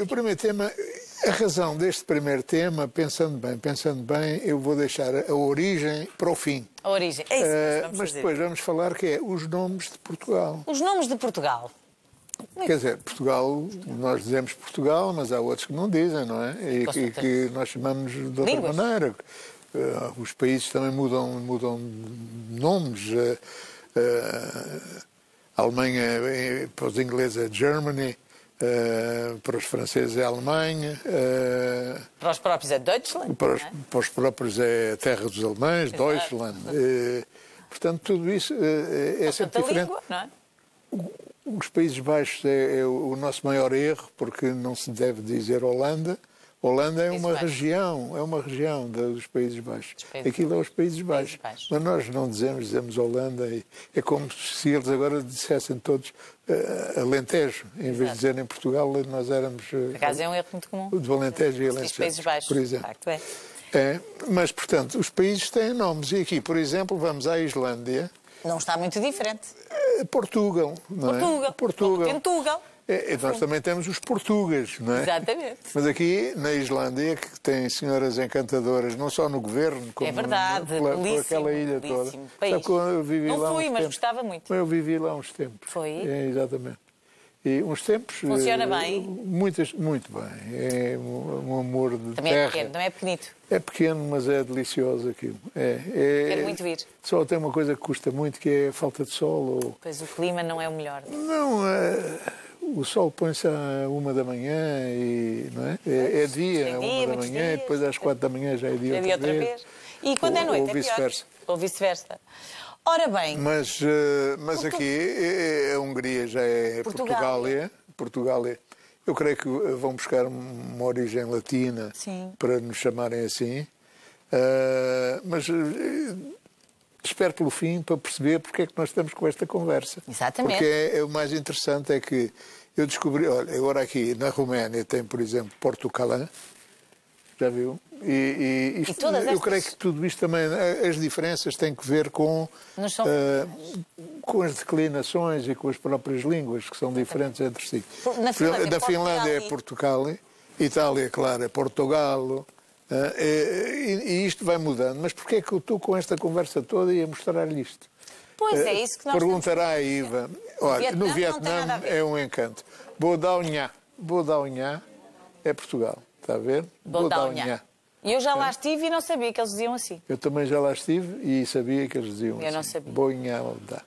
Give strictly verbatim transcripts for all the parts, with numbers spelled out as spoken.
o primeiro tema, a razão deste primeiro tema, pensando bem, pensando bem, eu vou deixar a origem para o fim. A origem, é isso que vamos uh, Mas fazer. depois vamos falar que é os nomes de Portugal. Os nomes de Portugal. Quer dizer, Portugal, nós dizemos Portugal, mas há outros que não dizem, não é? E, e que nós chamamos de outra Línguas. maneira. Uh, os países também mudam, mudam nomes. Uh, uh, a Alemanha, para os ingleses, é Germany. Uh, para os franceses é Alemanha. Uh, para os próprios é Deutschland. Para os, é? para os próprios é a terra dos alemães, Exato. Deutschland. Uh, portanto, tudo isso uh, é sempre diferente. Língua, não é? Os Países Baixos é, é o nosso maior erro, porque não se deve dizer Holanda. Holanda é uma região, é uma região dos Países Baixos. Países Aquilo é os Países Baixos. Baixos. Mas nós não dizemos, dizemos Holanda. E é como se eles agora dissessem todos uh, Alentejo. Em Exato. vez de dizerem Portugal, nós éramos... Uh, Por acaso é um erro muito comum. O de Alentejo e Alentejo. Os Países Baixos, por exemplo. de facto, é. É, mas, portanto, os países têm nomes. E aqui, por exemplo, vamos à Islândia. Não está muito diferente. Portugal, não é? Portugal. Portugal. Portugal. É, nós também temos os portugueses, não é? Exatamente. Mas aqui, na Islândia, que tem senhoras encantadoras, não só no governo, como é verdade, pela, por aquela ilha toda. País. Sabe, eu vivi não lá fui, uns mas tempos. gostava muito. Eu vivi lá uns tempos. Foi? É, exatamente. E uns tempos... Funciona bem? Muitas, muito bem. É um, um amor de também terra. É pequeno, também é pequenito. É pequeno, mas é delicioso aquilo. É, é, Quero muito vir. Só tem uma coisa que custa muito, que é a falta de sol. Ou... Pois o clima não é o melhor. Não, é... O sol põe-se à uma da manhã e não é? É, é dia, à uma da manhã, e depois às quatro da manhã já é dia, é dia outra, outra vez. vez. E quando ou, é noite ou é vice-versa. Ou vice-versa. Ora bem... Mas, uh, mas Portu... aqui a Hungria já é Portugália. Portugália. Eu creio que vão buscar uma origem latina Sim. para nos chamarem assim. Uh, mas... Uh, Espero pelo fim para perceber porque é que nós estamos com esta conversa. Exatamente. Porque é, é, o mais interessante é que eu descobri, olha, agora aqui na Roménia tem, por exemplo, Portucalã, já viu? E, e, isto, e todas estas... eu creio que tudo isto também, as diferenças têm que ver com, são... uh, com as declinações e com as próprias línguas, que são diferentes entre si. Na Finlândia, da Finlândia é Portugal, Itália, claro, é Portogalo. Uh, e, e isto vai mudando. Mas porquê é que eu estou com esta conversa toda e a mostrar-lhe isto? Pois uh, é isso que nós Perguntará a Iva. Olha, no Vietnã, no Vietnã é um encanto. Bodaunhá. Bodaunhá é Portugal. Está a ver? Bodaunhá. E eu já lá estive e não sabia que eles diziam assim. Eu também já lá estive e sabia que eles diziam eu assim. Eu não sabia. Boinhá,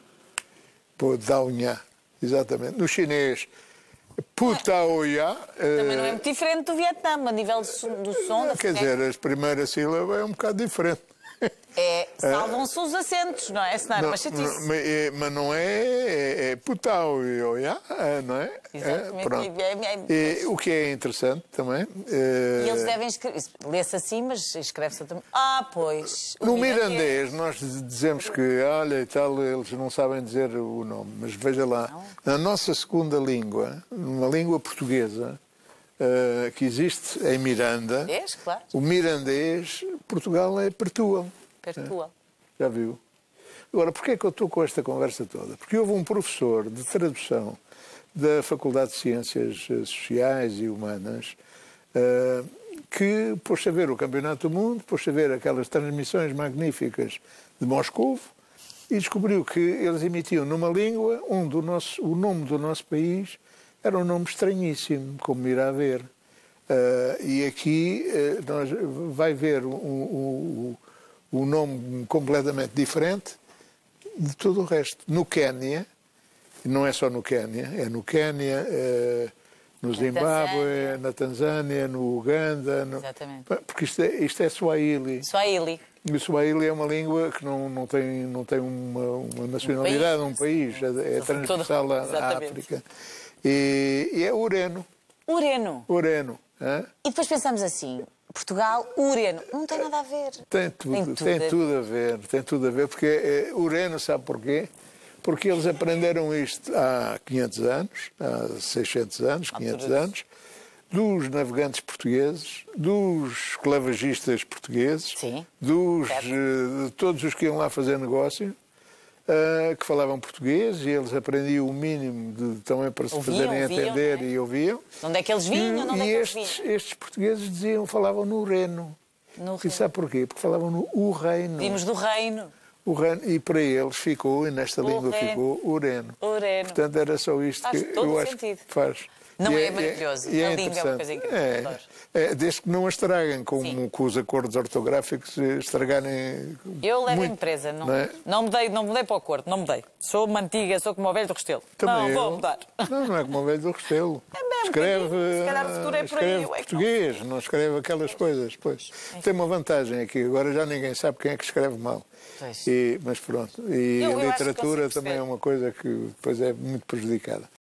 Bodaunhá. Exatamente. No chinês... Putaoya. Também não é muito diferente do Vietnã, a nível do som. Do som quer da dizer, as primeiras sílabas é um bocado diferente. É, salvam-se os acentos, não é? Senão era uma chatice. Não, mas não é, é, é Putaoya, não é? Exatamente. É, pronto. E, o que é interessante também... É... E eles devem escrever... Lê-se assim, mas escreve-se também... Ah, pois... No mirandês, nós dizemos que, olha e tal, eles não sabem dizer o nome, mas veja lá, não. Na nossa segunda língua, numa língua portuguesa, uh, que existe em Miranda, Mirandês, claro. O mirandês, Portugal é Pertual. Pertual. É, já viu? Agora, porquê é que eu estou com esta conversa toda? Porque houve um professor de tradução da Faculdade de Ciências Sociais e Humanas uh, que pôs a ver o Campeonato do Mundo, pôs a ver aquelas transmissões magníficas de Moscovo e descobriu que eles emitiam numa língua onde o, nosso, o nome do nosso país era um nome estranhíssimo, como irá ver. Uh, e aqui uh, nós, vai ver um, um, um, um nome completamente diferente de todo o resto. No Quénia, não é só no Quénia, é no Quénia, uh, no Zimbábue, na Tanzânia, no Uganda. No... Exatamente. Porque isto é, isto é Swahili. Swahili. E o Swahili é uma língua que não, não tem, não tem uma, uma nacionalidade, um país, um país é, é transversal à África. E, e é Ureno. Ureno. Ureno. Hã? E depois pensamos assim, Portugal, Ureno, não tem nada a ver. Tem tudo, tem tudo, tem tudo a ver, tem tudo a ver, porque é, Ureno, sabe porquê? Porque eles aprenderam isto há quinhentos anos, há seiscentos anos, quinhentos anos, dos navegantes portugueses, dos esclavagistas portugueses, Sim, dos, de todos os que iam lá fazer negócio. uh, que falavam português e eles aprendiam o mínimo de, também para se Ouviam, fazerem ouviam, entender, não é? e ouviam. De onde é que eles vinham? De onde E, é e que eles estes, vinham? estes portugueses diziam, falavam no Reno. No E Reino. sabe porquê? Porque falavam no o Reino. Vimos do reino. O Reno, e para eles ficou, e nesta O língua Reno. ficou o Reno. O Reno. Portanto, era só isto Faz que todo eu o acho sentido. que faz. Não E é maravilhoso? E A é língua é uma interessante. coisa incrível, É, adoro. é, desde que não a estraguem, como Sim. com os acordos ortográficos eh, estragarem. Eu levo muito, a empresa, não, não é? não, mudei, não mudei para o Corte, não mudei. Sou uma antiga, sou como o velho do Restelo. Também não, eu. vou mudar. Não, não é como o velho do Restelo. É bem, um escreve, bocadinho. Se calhar o futuro é por aí, escreve eu é que não. português, não escreve aquelas coisas. Pois. Tem uma vantagem aqui, agora já ninguém sabe quem é que escreve mal. Pois. E, mas pronto, e Eu- eu a acho que literatura consigo também é perceber. uma coisa que depois é muito prejudicada.